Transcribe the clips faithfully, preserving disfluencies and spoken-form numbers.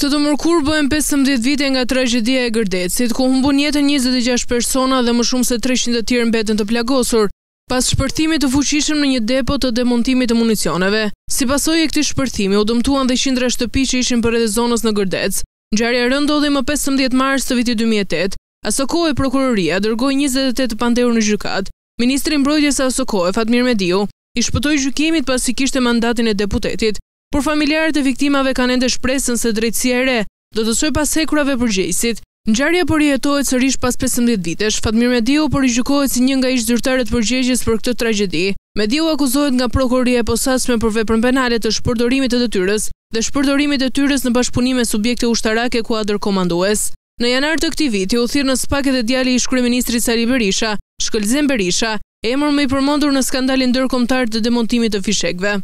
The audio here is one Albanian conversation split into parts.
Këtë të mërkur bëhen pesëmbëdhjetë vite nga tragjedia e Gërdecit, ku humbun jetën njëzet e gjashtë persona dhe më shumë se treqind të tjerë mbeten të plagosur, pas shpërthimit të fuqishëm në një depo të demontimit të municioneve. Si pasojë e këtij shpërthimi, u dëmtuan dhe qindra shtëpi që ishin përreth zonës në Gërdec. Ngjarja e rëndë ndodhi më pesëmbëdhjetë mars të vitit dy mijë e tetë. Aso kohë prokuroria dërgoi njëzet e tetë të pandehuar në gjykat. Ministri i mbrojtjes së aso kohë, Fatmir Mediu, i shpëtoi gjykimit pasi kishte mandatin e deputetit. Por familjarët e viktimave kanë ende shpresën se drejtësia e re do të çojë pas hekurave përgjegjësit. Ngjarja po rihetohet sërish pas pesëmbëdhjetë vitesh. Fatmir Mediu po rigjykohet si një nga ish-zyrtarët përgjegjës për këtë tragjedi. Mediu akuzohet nga prokuroria e posaçme për veprën penale të shpërdorimit të detyrës dhe shpërdorimit të detyrës në bashkëpunim me subjekte ushtarake kuadër komandues. Në janar të këtij viti u thirr në SPAK edhe djali i ish-kryeministrit Sali Berisha, Shkëlzen Berisha, emër më i përmendur në skandalin ndërkombëtar të demontimit të fishekëve.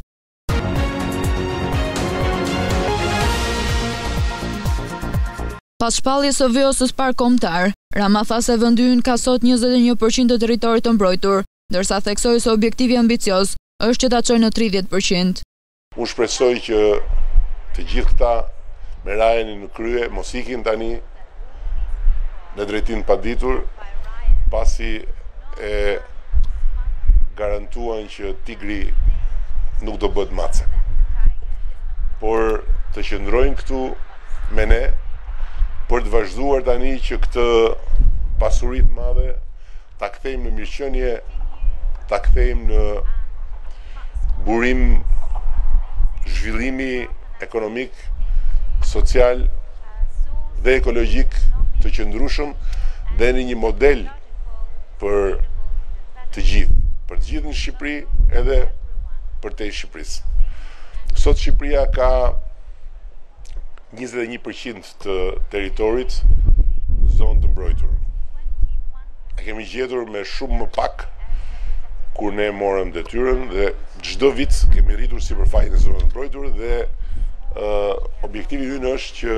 Pas shpalljes së V O-s park kombëtar, Rama tha se vendi ynë ka sot njëzet e një përqind të territorit të mbrojtur, ndërsa theksoi se objektivi ambicioz është që ta çojë në tridhjetë përqind. Unë shpresoj që të gjithë këta me rajeni në krye mos ikin tani në drejtim paditur, pasi e garantuan që tigri nuk do bëhet mace. Por të qëndrojnë këtu me ne për të vazhduar tani që këtë pasurit madhe ta kthejmë në mirëqenie, ta kthejmë në burim zhvillimi ekonomik, social dhe ekologjik të qëndrueshëm dhe në një model për të gjithë, për të gjithë në Shqipëri edhe për te Shqipërisë. Sot Shqipëria ka njëzet e një përqind të teritorit zonë të mbrojtur. E kemi gjetur me shumë më pak kur ne morëm detyrën dhe çdo vit kemi rritur sipërfaqen e zonës të mbrojtur dhe uh, objektivi ynë është që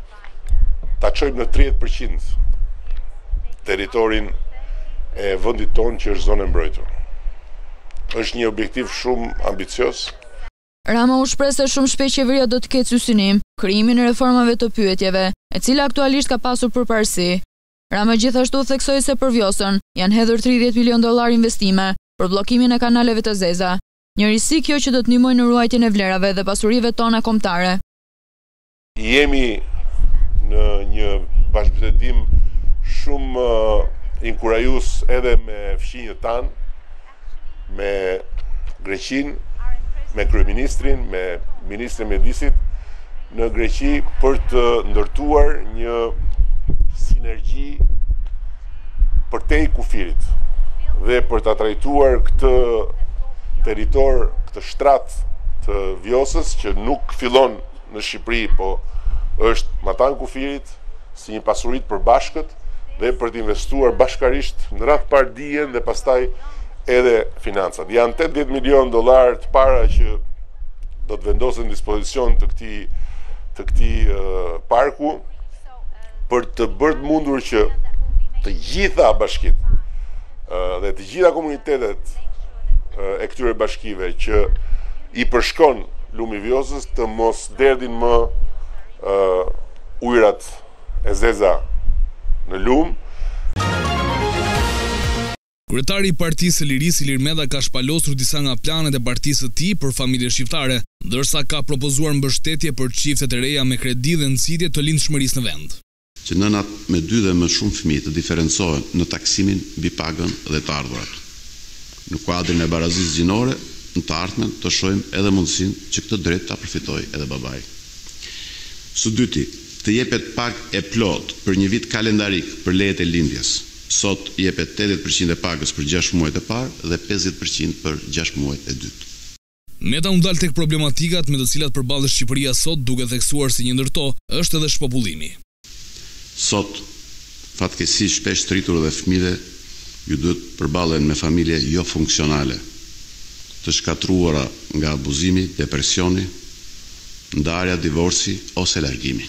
ta çojmë në tridhjetë përqind territorin e vendit tonë që është zonë e mbrojtur. Është një objektiv shumë ambicios. Rama u shpreh se shumë shpejt qeveria do të ketë sy synim krijimin e reformave të pyetjeve, e cila aktualisht ka pasur përparësi. Rama gjithashtu theksoi se për vjosën janë hedhur tridhjetë milion dollar investime për bllokimin e kanaleve të zeza, një risi kjo që do të ndihmojë në ruajtjen e vlerave dhe pasurive tona kombëtare. Jemi në një bashkëbisedim shumë uh, inkurajues edhe me fqinjët tanë, me Greqinë, me kryeministrin, me ministrin e mjedisit në Greqi për të ndërtuar një sinergji për te i kufirit dhe për të trajtuar këtë territor, këtë shtrat të Vjosës që nuk fillon në Shqipëri, po është matan kufirit si një pasurit për bashkët dhe për të investuar bashkarisht në radhë parë dijen dhe pastaj edhe financat. Janë tetëdhjetë milion dollar të para që do të vendosen në dispozicion të këtij të këtij uh, parku për të bërë mundur që të gjitha bashkitë uh, dhe të gjitha komunitetet uh, e këtyre bashkive që i përshkon lumi i Vjosës të mos derdhin më uh, ujërat e zeza në lum. Kryetari i Partisë së Lirisë Ilir Meta ka shpalosur disa nga planet e partisë së tij për familjet shqiptare, ndërsa ka propozuar mbështetje për çiftet e reja me kredi dhe nxitje të lindshmërisë në vend. Që nënat me dy dhe më shumë fëmijë të diferencohen në taksimin mbi pagën dhe të ardhurat. Në kuadrin e barazisë gjinore, në të ardhmen të shohim edhe mundësinë që këtë drejt ta përfitojë edhe babai. Së dyti, të jepet pagë e plot për një vit kalendarik për lejet e lindjes. Sot jepet tetëdhjetë përqind e pagës për gjashtë muajt e parë dhe pesëdhjetë përqind për gjashtë muajt e dytë. Meta u ndal tek problematikat me të cilat përballet Shqipëria sot, duke theksuar se një ndër to është edhe shpopullimi. Sot, fatkeqësisht shpesh të rritur dhe fëmijëve ju duhet përballen me familje jo funksionale, të shkatruara nga abuzimi, depresioni, ndarja, divorci ose largimi.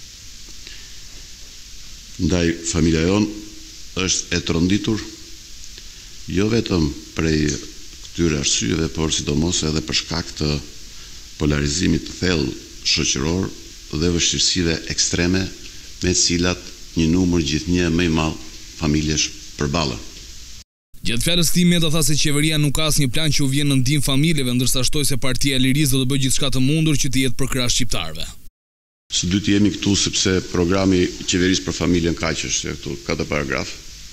Ndaj familja jonë është e tronditur jo vetëm prej këtyre arsyeve, por sidomos edhe për shkak të polarizimit të thellë shoqëror dhe vështirësive ekstreme me të cilat një numër gjithnjë më i madh familjesh përballen. Gjatë fjalës së tij Meta tha se qeveria nuk ka asnjë plan që u vjen në ndihmë familjeve, ndërsa shtoi se Partia e Lirisë do të bëjë gjithçka të mundur që të jetë për krah shqiptarëve. Së dyti jemi këtu sepse programi i qeverisë për familjen ka që është këtu katër paragraf.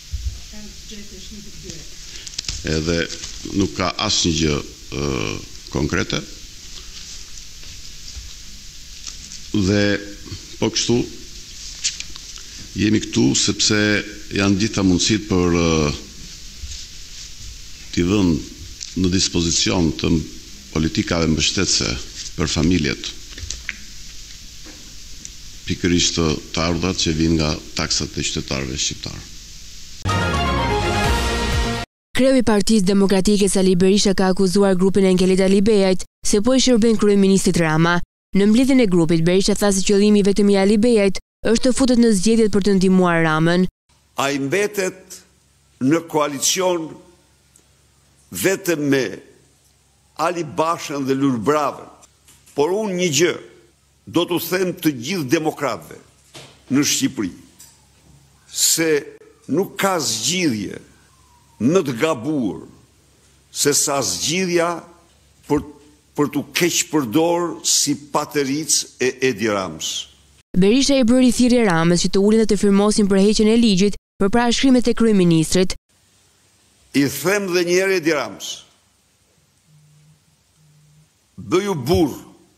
Edhe nuk ka asnjë gjë uh, konkrete. Dhe po kështu jemi këtu sepse janë gjitha mundësit për uh, t'i dhënë në dispozicion të politikave mbështetëse për familjet, pikërisht të, të ardhurat që vijnë nga taksat e qytetarëve shqiptar. Kreu i Partisë Demokratike Sali Berisha ka akuzuar grupin e Ngelit Alibejait se po i shërben kryeministit Rama. Në mbledhjen e grupit, Berisha tha se qëllimi vetëm i Alibejait është të futet në zgjedhjet për të ndihmuar Ramën. Ai mbetet në koalicion vetëm me Ali Bashën dhe Lul Bravën. Por unë një gjë do t'u them të gjithë demokratëve në Shqipëri, se nuk ka zgjidhje më të gabuar se sa zgjidhja për, për t'u keq përdor si pateric e Edi Ramës. Berisha i bëri thirrje Ramës që të ulin dhe të firmosin përheqjen e ligjit për parashkrimet e kryeministrit. I them dhe një herë Edi Ramës, bëju burr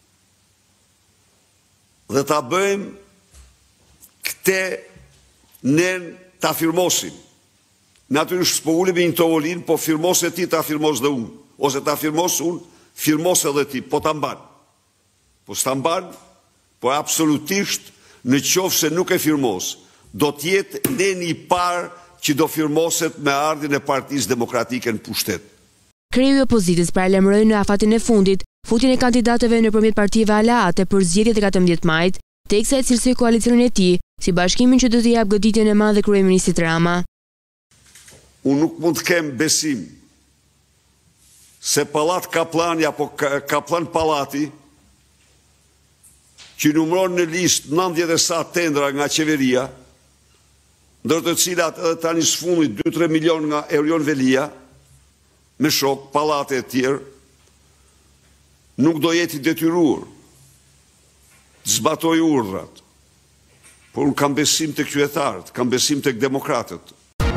dhe ta bëjmë këte nen ta firmosim. Natyrisht s'po ulemi një tovolin, po firmos e ti ta firmos dhe unë, ose ta firmos unë, firmos edhe ti, po ta mban. Po s'ta mban, po absolutisht në qoftë se nuk e firmos, do t'jetë neni i parë që do firmoset me ardhin e Partisë Demokratike në pushtet. Kreu i opozitës paralajmëroi në afatin e fundit futjen e kandidatëve nëpërmjet partive aleate për zgjedhjet e katërmbëdhjetë majit, teksa e cilësoi koalicionin e tij si bashkimin që do të jap goditjen e madhe kryeministit Rama. Unë nuk mund të kem besim se Pallat Kaplani apo Kaplan Pallati, që numëron në listë nëntëdhjetë e sa tendra nga qeveria, ndër të cilat edhe tani së fundit dy tre milion nga Erion Velia, me shok, pallate e tjerë, nuk do jeti detyruar të zbatoj urdhrat. Por unë kam besim të qytetarët, kam besim të demokratët.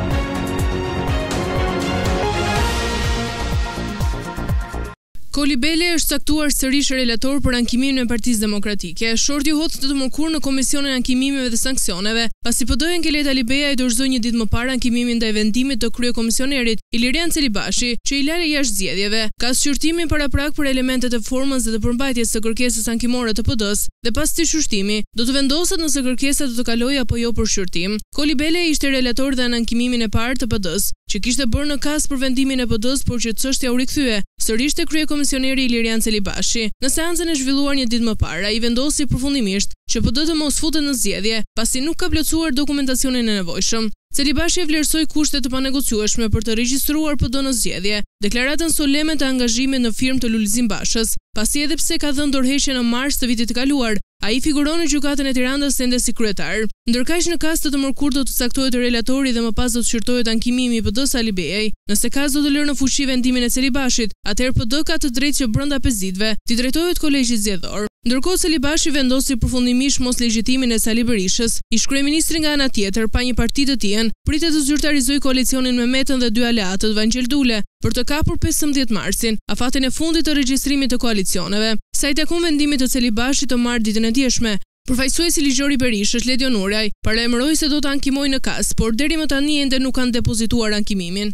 Koli Bele është caktuar sërish relator për ankimin e Partisë Demokratike. Shorti u hodh të të mërkur në Komisionin e Ankimimeve dhe Sanksioneve, pasi P D-ja Ngelet Alibejai dorëzoi një ditë më parë ankimimin ndaj vendimit të kryekomisionerit Ilirian Celibashi, që i lale jashtë zgjedhjeve. Ka shqyrtimi paraprak për elementet e formës dhe të përmbajtjes së kërkesës ankimore të P D-s, dhe pas këtij shqyrtimi, do të vendoset nëse kërkesa do të kalojë apo jo për shqyrtim. Koli Bele ishte relator dhe në ankimimin e parë të P D-s, që kishte bërë në kas për vendimin e P D-s, por që çështja u rikthye sërish te kryekomisioneri Ilirian Celibashi. Në seancën e zhvilluar një ditë më parë, ai vendosi përfundimisht që P D të mos futet në zgjedhje, pasi nuk ka plotësuar dokumentacionin e nevojshëm. Celibashi e vlerësoi kushtet të panegociueshme për të regjistruar P D në zgjedhje, deklaratën soleme të angazhimit në firmë të Lulzim Bashës, pasi edhe pse ka dhënë dorëheqje në mars të vitit të kaluar, ai figuron në gjykatën e Tiranës ende si kryetar. Ndërkaq në kas të të mërkur do të caktohet relatori dhe më pas do të shqyrtohet ankimimi i P D-s Alibejai. Nëse kas do të lërë në fuqi vendimin e Celibashit, atëherë P D ka të drejtë që brenda pesë ditëve t'i drejtohet kolegjit zgjedhor. Ndërkohë Celibashi vendosi përfundimisht mos legjitimin e Sali Berishës, ish kryeministri nga ana tjetër pa një parti të tij, pritet të zyrtarizojë koalicionin me Metën dhe dy aleatët Vangel Dule për të kapur pesëmbëdhjetë marsin, afatin e fundit të regjistrimit të koalicioneve. Sa i takon vendimit të Celibashit të marrë ditën e djeshme, përfaqësuesi ligjor i Berishës, Ledion Uraj, paralajmëroi se do të ankimojë në kas, por deri më tani ende nuk kanë depozituar ankimimin.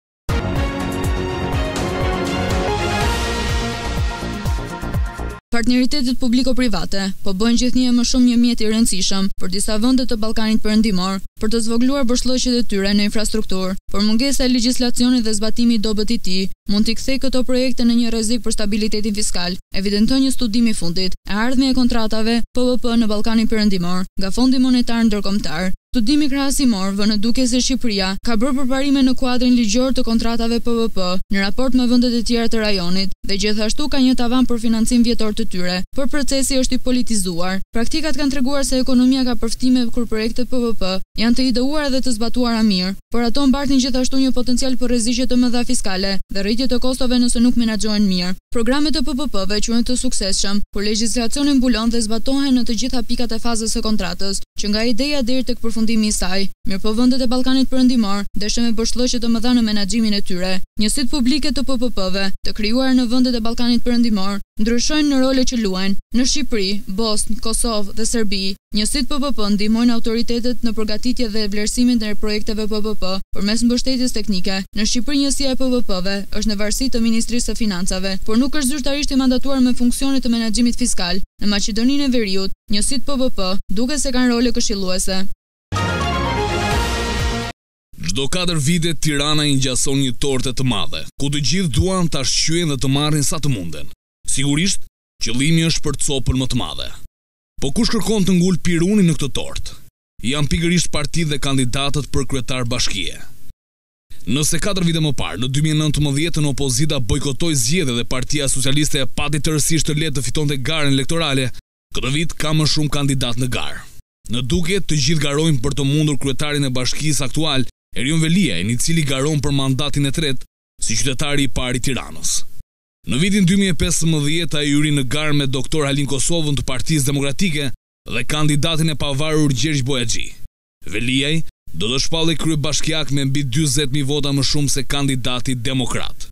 Partneritetet publiko-private po bëjnë gjithnjë më shumë një mjet i rëndësishëm për disa vende të Ballkanit Perëndimor për të zvogëluar bërshllëqjet e tyre në infrastrukturë, por mungesa e legjislacionit dhe zbatimi i dobët i tij mund t'i kthejë këto projekte në një rrezik për stabilitetin fiskal, evidenton një studim i fundit e ardhmja e kontratave P V P në Ballkanin Perëndimor nga Fondi Monetar Ndërkombëtar. Studimi krahasimor vë në duke se Shqipëria ka bërë përparime në kuadrin ligjor të kontratave P V P në raport me vendet e tjera të rajonit dhe gjithashtu ka një tavan për financim vjetor të tyre, por procesi është i politizuar. Praktikat kanë treguar se ekonomia ka përftime kur projektet P V P janë të ideuara dhe të zbatuara mirë, por ato mbartin gjithashtu një potencial për rreziqe të mëdha fiskale dhe rritje të kostove nëse nuk menaxhohen mirë. Programet e P V P-ve quhen të suksesshëm, kur legjislacioni mbulon dhe zbatohen në të gjitha pikat e fazës së kontratës, që nga ideja deri tek përfundimi i saj. Mirëpo vendet e Ballkanit Perëndimor deshen me bërshllëqe të mëdha në menaxhimin e tyre. Njësitë publike të P V P-ve të krijuara në vendet e Ballkanit Perëndimor ndryshojnë në role që luajnë. Në Shqipëri, Bosnë, Kosovë dhe Serbi, njësitë P V P ndihmojnë autoritetet në përgatitje dhe vlerësimin e projekteve P V P përmes mbështetjes teknike. Në Shqipëri njësia e P V P-ve është në varësi të Ministrisë së Financave, por nuk është zyrtarisht i mandatuar me funksione të menaxhimit fiskal. Në Maqedoninë e Veriut, njësitë P V P duket se kanë role këshilluese. Çdo katër vite Tirana i ngjason një torte të madhe, ku të gjithë duan ta shqyejnë dhe të marrin sa të munden. Sigurisht, qëllimi është për copën më të madhe. Po kush kërkon të ngul pirunin në këtë tortë? Janë pikërisht partitë dhe kandidatët për kryetar bashkie. Nëse katër vite më parë, në dy mijë e nëntëmbëdhjetë, opozita bojkotoi zgjedhjet dhe Partia Socialiste e pati tërësisht të lehtë të fitonte garën elektorale, këtë vit ka më shumë kandidat në garë. Në duket të gjithë garojnë për të mundur kryetarin e bashkisë aktual, Erion Veliaj, i cili garon për mandatin e tretë si qytetari i parë i Tiranës. Në vitin dy mijë e pesëmbëdhjetë ai hyri në garë me doktor Halin Kosovën të Partisë Demokratike dhe kandidatin e pavarur Gjergj Bojaxhi. Veliaj do të shpallej kryebashkiak me mbi dyzet mijë vota më shumë se kandidati demokrat.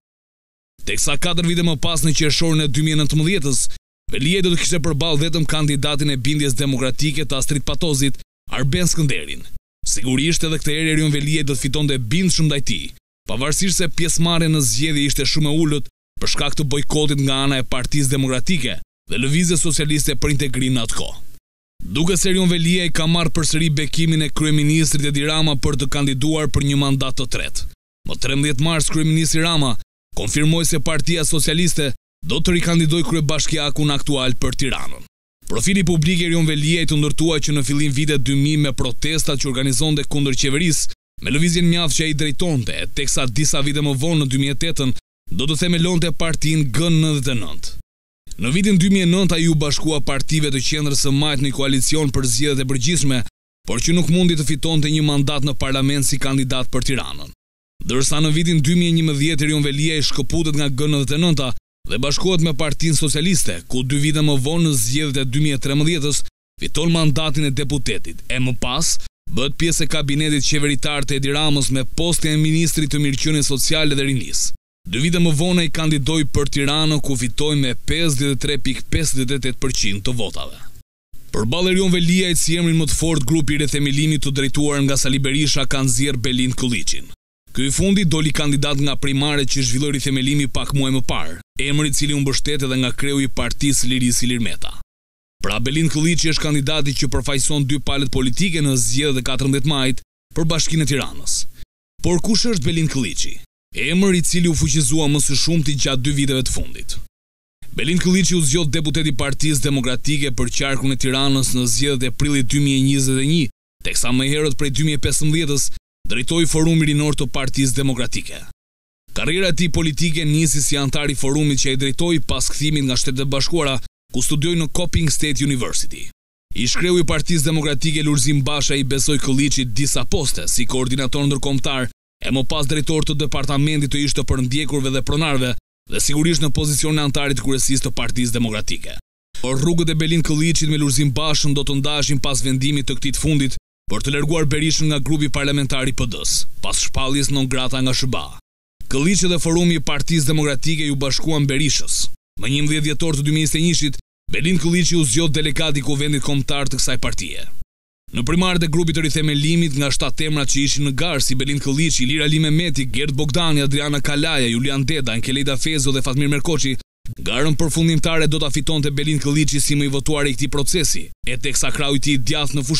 Teksa katër vite më pas në qershorin e dy mijë e nëntëmbëdhjetës, Veliaj do të kishte përballë vetëm kandidatin e bindjes demokratike të Astrid Patozit, Arben Skënderin. Sigurisht edhe këtë herë Erion Veliaj do të fitonte bindshëm ndaj tij, pavarësisht se pjesëmarrja në zgjedhje ishte shumë e ulët për shkak të bojkotit nga ana e Partisë Demokratike dhe Lëvizjes Socialiste për Integrim në atë kohë. Duket se Erion Veliaj ka marrë përsëri bekimin e kryeministrit Edi Rama për të kandiduar për një mandat të tretë. Më trembëdhjetë mars kryeministri Rama konfirmoi se Partia Socialiste do të rikandidojë kryebashkiakun aktual për Tiranën. Profili publik i Erion Veliaj të ndërtuar që në fillim vitit dy mijë me protestat që organizonte kundër qeverisë, me lëvizjen mjaft që ai drejtonte, teksa disa vite më vonë në dy mijë e tetën do të themelonte partinë G nëntëdhjetë e nëntë. Në vitin dy mijë e nëntë ai u bashkua partive të qendrës së majtë në koalicion për zgjedhjet e përgjithshme, por që nuk mundi të fitonte një mandat në parlament si kandidat për Tiranën. Ndërsa në vitin dy mijë e njëmbëdhjetë Erion Veliaj shkëputet nga G nëntëdhjetë e nënta dhe bashkohet me Partinë Socialiste, ku dy vite më vonë në zgjedhjet e dy mijë e trembëdhjetës fiton mandatin e deputetit, e më pas bëhet pjesë e kabinetit qeveritar të Edi Ramës me postin e ministrit të mirëqenies sociale dhe rinisë. Dy vite më vonë ai kandidoi për Tiranën, ku fitoi me pesëdhjetë e tre pikë pesëdhjetë e tetë përqind të votave. Përballë Erion Veliajt si emrin më të fortë, grupi i rithemelimit të drejtuar nga Sali Berisha ka nxjerrë Belind Kulliçin. Ky i fundi doli kandidat nga primaret që zhvilloi rithemelimi pak muaj më parë, emri i cili u mbështet edhe nga kreu i Partisë Lirisë Ilir Meta. Pra Belind Kulliçi është kandidati që përfaqëson dy palët politike në zgjedhjet e katërmbëdhjetë majit për Bashkinë e Tiranës. Por kush është Belind Kulliçi? Emër i cili u fuqizua më së shumti gjatë dy viteve të fundit. Belind Kulliçi u zgjodh deputet i Partisë Demokratike për qarkun e Tiranës në zgjedhjet e prillit dy mijë e njëzet e një, teksa më herët prej dy mijë e pesëmbëdhjetës drejtoi Forumi Rinor të Partisë Demokratike. Karriera e tij politike nisi si antar i forumit që ai drejtoi pas kthimit nga Shtetet e Bashkuara, ku studioi në Copping State University. Ish kreu i Partisë Demokratike Lulzim Basha i besoi Kulliçit disa poste si koordinator ndërkombëtar e më pas drejtor të departamentit të ish të përndjekurve dhe pronarve dhe sigurisht në pozicion e antarit të kryesisë të Partisë Demokratike. Por rrugët e Belind Kulliçit me Lulzim Bashën do të ndaheshin pas vendimit të këtij të fundit për të larguar Berishën nga grupi parlamentar i P D-s, pas shpalljes non grata nga S B A. Kulliçi dhe Forumi i Partisë Demokratike ju bashkuan Berishës. Më njëmbëdhjetë dhjetor të dy mijë e njëzet e njëit, Belind Kulliçi u zgjodh delegat i Kuvendit Kombëtar të kësaj partie. Në primarët e grupit të rithemelimit nga shtatë emrat që ishin në garë si Belind Kulliçi, Ilir Ali Mehmeti, Gert Bogdani, Adriana Kalaja, Julian Deda, Ankelida Fezo dhe Fatmir Merkoçi, garën përfundimtare do ta fitonte Belind Kulliçi si më i votuar i këtij procesi, e teksa krau i tij djathtë në fushat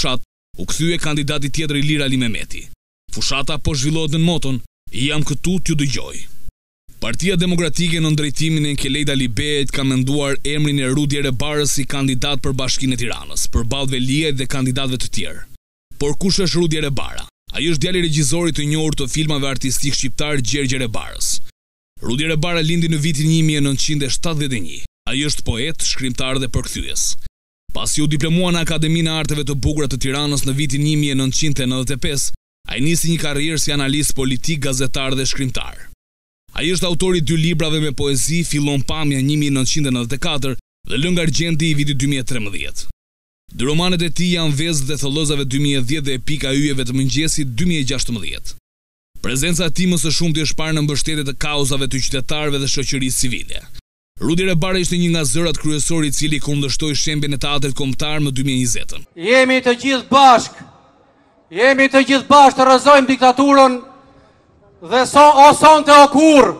u kthye kandidati tjetër Ilir Ali Mehmeti. Fushata po zhvillohet në moton, jam këtu t'ju dëgjoj. Partia Demokratike në drejtimin e Nkelejt Alibejt ka menduar emrin e Rudi Erebarës si kandidat për Bashkinë e Tiranës, përballë Veliajt dhe kandidatëve të tjerë. Por kush është Rudi Erebara? Ai është djali i regjisorit të njohur të filmave artistik shqiptar Gjergj Erebarës. Rudi Erebara lindi në vitin një mijë e nëntëqind e shtatëdhjetë e një. Ai është poet, shkrimtar dhe përkthyes. Pasi u diplomua në Akademinë e Arteve të Bukura të Tiranës në vitin një mijë e nëntëqind e nëntëdhjetë e pesë, ai nisi një karrierë si analist politik, gazetar dhe shkrimtar. Ai është autori i dy librave me poezi, Fillon pamja një mijë e nëntëqind e nëntëdhjetë e katër dhe Lëng argjendi i vitit dy mijë e tremëdhjetë. Dy romanet e tij janë Vezët dhe Thellëzave dy mijë e dhjetë dhe Epika e yjeve të mëngjesit dy mijë e gjashtëmbëdhjetë. Prezenca e tij më së shumti është parë në mbështetje të kauzave të qytetarëve dhe shoqërisë civile. Rudi Erebara ishte një nga zërat kryesorë i cili kundërshtoi shembjen e teatrit kombëtar më dy mijë e njëzet. Jemi të gjithë bashk, jemi të gjithë bashk të rrëzojmë diktaturën dhe so o sonte o kur.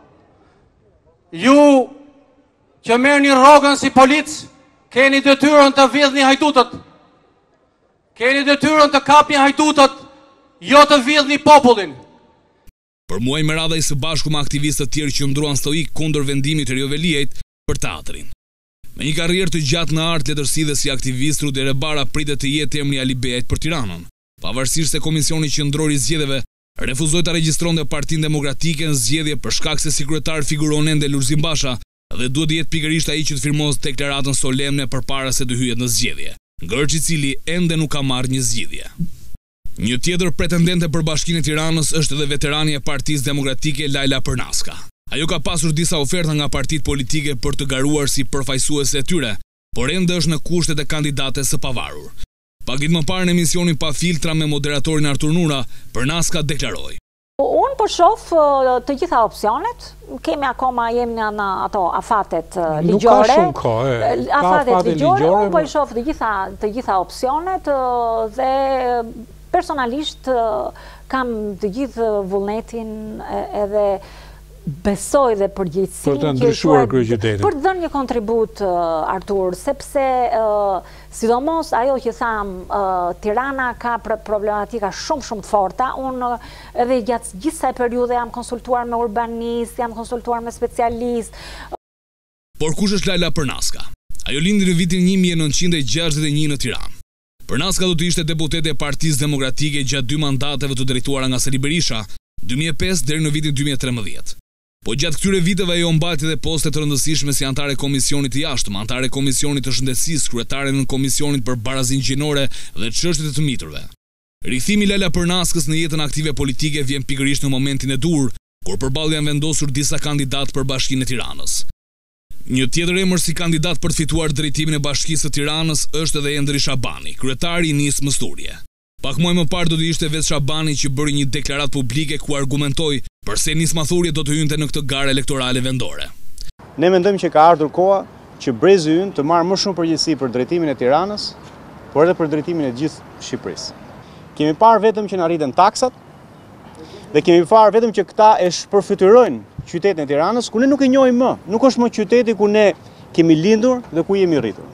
Ju që merrni rrogën si polic, keni detyrën të vjedhni hajdutët. Keni detyrën të kapni hajdutët, jo të vjedhni popullin. Për muaj Meradha i së bashku me aktivistët tjerë që ndruan stoik kundër vendimit të Rio Veliajt për teatrin. Me një karrierë të gjatë në art, letërsi dhe si aktivist, Rudi Erebara pritet të jetë emri Ali Bejajt për Tiranën, pavarësisht se Komisioni Qendror i Zgjedhjeve refuzoi ta regjistronte Partinë Demokratike në zgjedhje për shkak se si kryetar figuron ende Lulzim Basha dhe duhet të jetë pikërisht ai që të firmos deklaratën solemne përpara se të hyjet në zgjedhje, ngërç i cili ende nuk ka marrë një zgjidhje. Një tjetër pretendente për Bashkinë e Tiranës është edhe veterani e Partisë Demokratike Lajla Përnaska. Ajo ka pasur disa oferta nga partitë politike për të garuar si përfaqësuese e tyre, por ende është në kushtet e kandidates së pavarur. Pak ditë më parë në emisionin Pa Filtra me moderatorin Artur Nura, Përnaska deklaroi: Unë po shoh të gjitha opsionet, kemi akoma jemi në ato afatet ligjore. Nuk ka shumë kohë. Afatet ligjore, unë po i shoh të gjitha të gjitha opsionet dhe personalisht kam të gjithë vullnetin edhe besoj dhe përgjegjësinë për të ndryshuar kryeqytetin. Për të dhënë një kontribut, Artur, sepse sidomos ajo që tham, Tirana ka problematika shumë shumë të forta. Unë edhe gjatë gjithë kësaj periudhe jam konsultuar me urbanist, jam konsultuar me specialist. Por kush është Lajla Përnaska? Ajo lindi në vitin një mijë e nëntëqind e gjashtëdhjetë e një në Tiranë. Përnaska do të ishte deputete e Partisë Demokratike gjatë dy mandateve të drejtuara nga Sali Berisha, dy mijë e pesë deri në vitin dy mijë e tremëdhjetë. Po gjatë këtyre viteve ajo mbajti edhe poste të rëndësishme si antare e Komisionit të Jashtëm, antare e Komisionit të Shëndetësisë, kryetare në Komisionin për Barazinë Gjinore dhe çështjet e të miturve. Rikthimi i Lajla Përnaskës në jetën aktive politike vjen pikërisht në momentin e dur, kur përballë janë vendosur disa kandidatë për Bashkinë e Tiranës. Një tjetër emër si kandidat për të fituar drejtimin e Bashkisë së Tiranës është edhe Endri Shabani, kryetari i Nis Mështurje. Pak muaj më parë do të ishte vetë Shabani që bëri një deklaratë publike ku argumentoi përse Nis Mështurje do të hynte në këtë garë elektorale vendore. Ne mendojmë që ka ardhur koha që brezi ynë të marrë më shumë përgjegjësi për drejtimin e Tiranës, por edhe për drejtimin e gjithë Shqipërisë. Kemi parë vetëm që na rriten taksat dhe kemi parë vetëm që këta e shpërfytyrojnë qytetin e Tiranës, ku ne nuk e njohim më. Nuk është më qyteti ku ne kemi lindur dhe ku jemi rritur.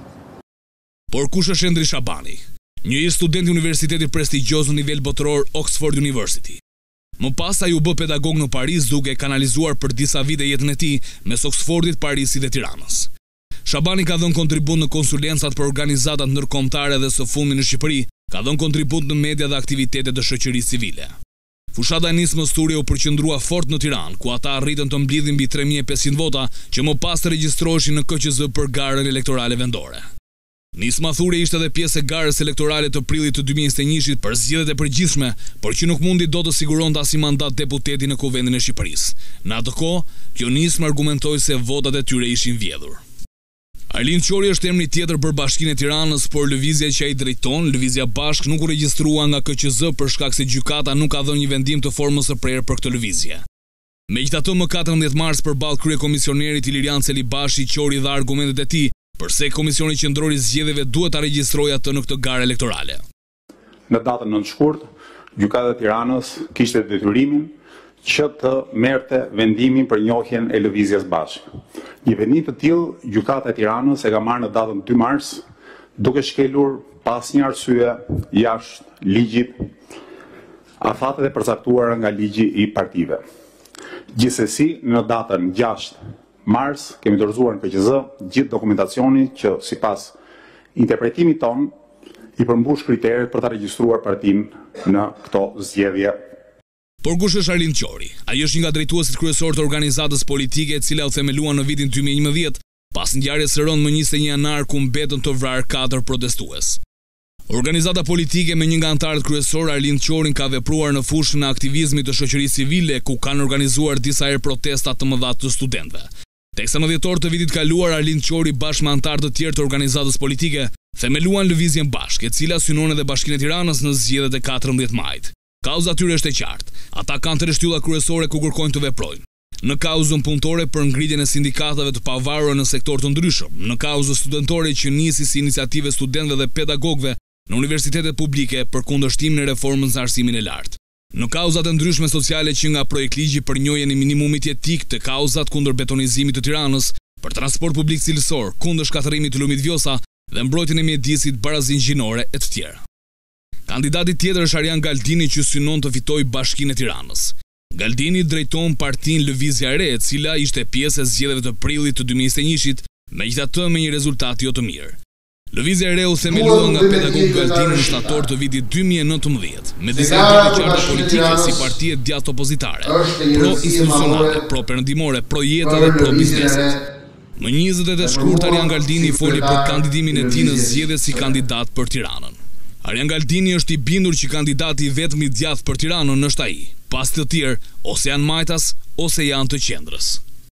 Por kush është Endri Shabani? Një i student i universitetit prestigjioz në nivel botëror Oxford University. Më pas ai u bë pedagog në Paris duke kanalizuar për disa vite jetën e tij mes Oxfordit, Parisit dhe Tiranës. Shabani ka dhënë kontribut në konsulencat për organizatat ndërkombëtare dhe së fundmi në Shqipëri, ka dhënë kontribut në media dhe aktivitetet të shoqërisë civile. Fushata e Nis Mështurje u përqendrua fort në Tiranë, ku ata arritën të mblidhin mbi tre mijë e pesëqind vota, që më pas të regjistroheshin në K Q Z për garën elektorale vendore. Nis Mështurje ishte edhe pjesë e garës elektorale të prillit të dy mijë e njëzet e njëit për zgjedhjet e përgjithshme, por që nuk mundi dot të siguronte as mandat deputeti në Kuvendin e Shqipërisë. Në atë kohë, kjo nismë argumentoi se votat e tyre ishin vjedhur. Arlind Qori është emri tjetër për Bashkinë e Tiranës, por lëvizja që ai drejton, Lëvizja Bashk, nuk u regjistrua nga K Q Z për shkak se gjykata nuk ka dhënë një vendim të formës së prerë për këtë lëvizje. Megjithatë, më katërmbëdhjetë mars përballë kryekomisionerit Ilirian Celibashi, Qori dha argumentet e tij përse Komisioni Qendror i Zgjedhjeve duhet ta regjistrojë atë në këtë garë elektorale. Në datën nëntë shkurt, gjykata e Tiranës kishte detyrimin që të merrte vendimin për njohjen e Lëvizjes Bashk. Një vendim të tillë gjykata e Tiranës e ka marrë në datën dy mars duke shkelur pas një arsye jashtë ligjit afatet e përcaktuara nga ligji i partive. Gjithsesi, në datën gjashtë mars kemi dorëzuar në K Q Z gjithë dokumentacioni që sipas interpretimit ton i përmbush kriteret për ta regjistruar partinë në këto zgjedhje. Por kush është Arlind Qori? Ai është një nga drejtuesit kryesorë të organizatës politike e cila u themeluan në vitin dy mijë e njëmbëdhjetë pas ngjarjes së rëndë më njëzet e një janar ku mbetën të vrarë katër protestues. Organizata politike me një nga anëtarët kryesor Arlind Qorin ka vepruar në fushën e aktivizmit të shoqërisë civile ku kanë organizuar disa herë protesta të mëdha të studentëve. Teksa në dhjetor të vitit kaluar, Arlind Qori bashkë me anëtarë të tjerë të organizatës politike themeluan lëvizjen bashkë, e cila synon edhe Bashkinë e Tiranës në zgjedhjet e katërmbëdhjetë majit. Kauza atyre është e qartë. Ata kanë tre shtylla kryesore ku kërkojnë të veprojnë. Në kauzën punëtore për ngritjen e sindikatave të pavarura në sektor të ndryshëm, në kauzën studentore që nisi si iniciative studentëve dhe pedagogëve në universitetet publike për kundërshtimin e reformës në arsimin e lartë. Në kauzat e ndryshme sociale që nga projekt ligji për njojën e minimumit jetik të kauzat kundër betonizimit të Tiranës, për transport publik cilësor, kundër shkatërimit të lumit Vjosa dhe mbrojtjen e mjedisit barazin gjinore e të tjera. Kandidati tjetër është Arjan Galdini që synon të fitojë Bashkinë e Tiranës. Galdini drejton partinë Lëvizja e Re, e cila ishte pjesë e zgjedhjeve të prillit të dy mijë e njëzet e njëit, megjithatë me një rezultat jo të mirë. Lëvizja e Re u themelua nga pedagog Galdini në shtator të vitit dy mijë e nëntëmbëdhjetë, me disa identite qarta politike si partie djathtë opozitare, pro-institucionale, pro-perëndimore, pro-jetë dhe pro-biznesit. Në njëzet e tetë shkurt, Arjan Galdini foli për kandidimin e tij në zgjedhjet si kandidat për Tiranën. Arjan Galdini është i bindur që kandidati i vetëm i djathtë për Tiranën është ai, pas të tjerë ose janë majtas ose janë të qendrës.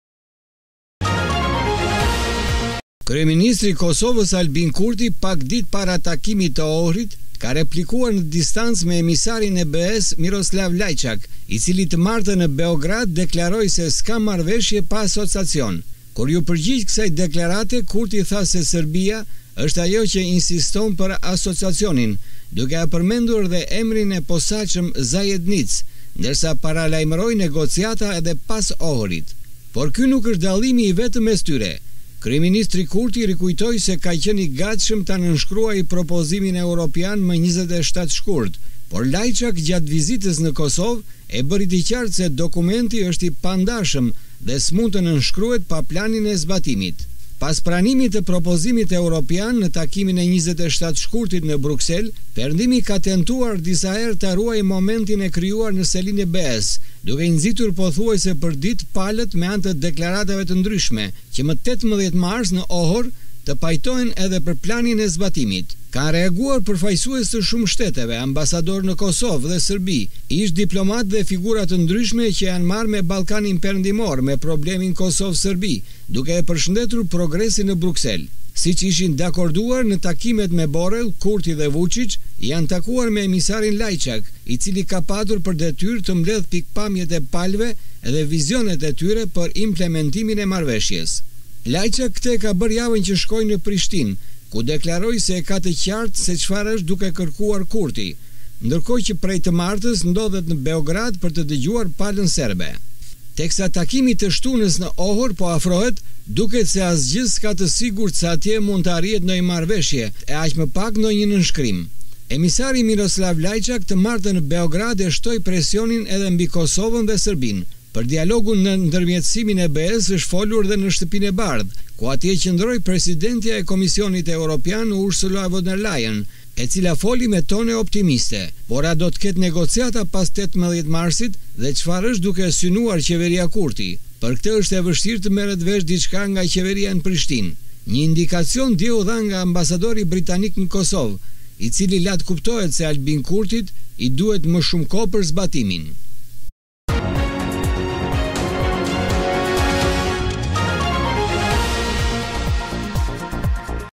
Kryeministri i Kosovës Albin Kurti pak ditë para takimit të Ohrit ka replikuar në distancë me emisarin e B E-s Miroslav Lajçak, i cili të martën në Beograd deklaroi se s'ka marrëveshje pa asociacion. Kur ju përgjigj kësaj deklarate, Kurti tha se Serbia është ajo që insiston për asociacionin, duke e përmendur dhe emrin e posaçëm Zajednic, ndërsa paralajmëroi negociata edhe pas Ohrit. Por ky nuk është dallimi i vetëm mes tyre. Kryeministri Kurti rikujtoi se ka qenë i gatshëm ta nënshkruajë propozimin evropian më njëzet e shtatë shkurt, por Lajçak gjatë vizitës në Kosovë e bëri të qartë se dokumenti është i pandashëm dhe s'mund të nënshkruhet pa planin e zbatimit. Pas pranimit të propozimit evropian në takimin e njëzet e shtatë shkurtit në Bruksel, Perëndimi ka tentuar disa herë të ruajë momentin e krijuar në selinë e B E-s, duke nxitur pothuajse për ditë palët me anë të deklaratave të ndryshme, që më tetëmbëdhjetë mars në Ohor të pajtojnë edhe për planin e zbatimit. Ka reaguar përfaqësues të shumë shteteve, ambasador në Kosovë dhe Serbi, ish diplomat dhe figura të ndryshme që janë marrë me Ballkanin Perëndimor me problemin Kosovë-Serbi, duke e përshëndetur progresin në Bruksel. Siç ishin dakorduar në takimet me Borrell, Kurti dhe Vučić, janë takuar me emisarin Lajçak, i cili ka patur për detyrë të mbledh pikpamjet e palëve dhe vizionet e tyre për implementimin e marrëveshjes. Lajçak këtë ka bërë javën që shkoi në Prishtinë, ku deklaroi se e ka të qartë se çfarë është duke kërkuar Kurti, ndërkohë që prej të martës ndodhet në Beograd për të dëgjuar palën serbe. Teksa takimi të shtunës në Ohor po afrohet, duket se asgjë s'ka të sigurt se atje mund të arrihet ndonjë marrëveshje, e aq më pak ndonjë nënshkrim. Emisari Miroslav Lajçak të martën në Beograd e shtoi presionin edhe mbi Kosovën dhe Serbinë. Për dialogun në ndërmjetësimin e B E-s është folur dhe në Shtëpinë e Bardhë, ku atje qëndroi presidentja e Komisionit Evropian Ursula von der Leyen, e cila foli me tone optimiste, por a do të ketë negociata pas tetëmbëdhjetë marsit dhe çfarë është duke synuar qeveria Kurti. Për këtë është e vështirë të merret vesh diçka nga qeveria në Prishtinë. Një indikacion dje u dha nga ambasadori britanik në Kosovë, i cili la të kuptohet se Albin Kurtit i duhet më shumë kohë për zbatimin.